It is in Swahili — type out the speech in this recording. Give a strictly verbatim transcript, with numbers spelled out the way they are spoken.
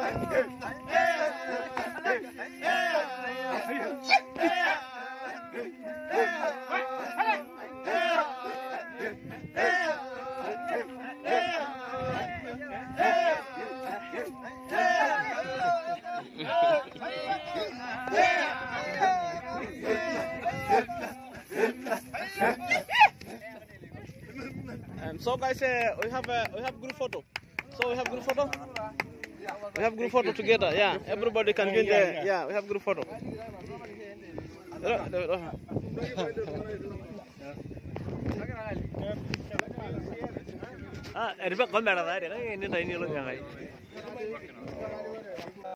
Um, so guys, uh, we have uh, we have group photo. So we have group photo. We have group photo together. Yeah, everybody can join there. Yeah, we have group photo. Ah, ada apa? Kau mana ada? Ini tadi ni loh yang